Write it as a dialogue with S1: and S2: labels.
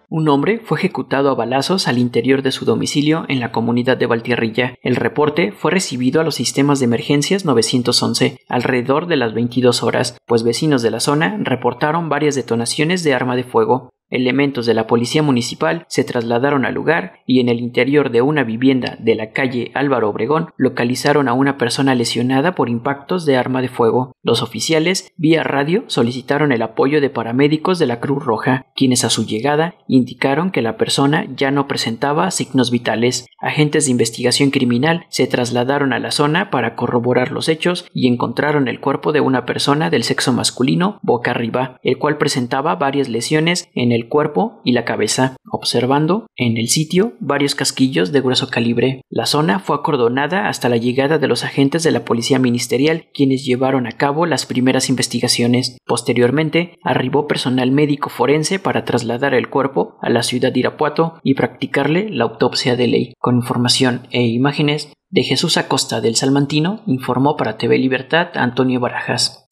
S1: Un hombre fue ejecutado a balazos al interior de su domicilio en la comunidad de Valtierrilla. El reporte fue recibido a los sistemas de emergencias 911 alrededor de las 22 horas, pues vecinos de la zona reportaron varias detonaciones de arma de fuego. Elementos de la policía municipal se trasladaron al lugar y en el interior de una vivienda de la calle Álvaro Obregón localizaron a una persona lesionada por impactos de arma de fuego. Los oficiales, vía radio, solicitaron el apoyo de paramédicos de la Cruz Roja, quienes a su llegada indicaron que la persona ya no presentaba signos vitales. Agentes de investigación criminal se trasladaron a la zona para corroborar los hechos y encontraron el cuerpo de una persona del sexo masculino boca arriba, el cual presentaba varias lesiones en el cuerpo y la cabeza, observando en el sitio varios casquillos de grueso calibre. La zona fue acordonada hasta la llegada de los agentes de la policía ministerial, quienes llevaron a cabo las primeras investigaciones. Posteriormente, arribó personal médico forense para trasladar el cuerpo a la ciudad de Irapuato y practicarle la autopsia de ley. Con información e imágenes de Jesús Acosta del Salmantino, informó para TV Libertad Antonio Barajas.